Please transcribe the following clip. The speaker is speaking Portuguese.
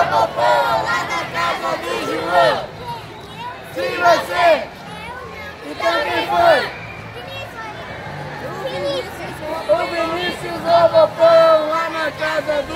ovo pão lá na casa do João. Se você, então quem foi? O Vinícius ovo pão lá na casa do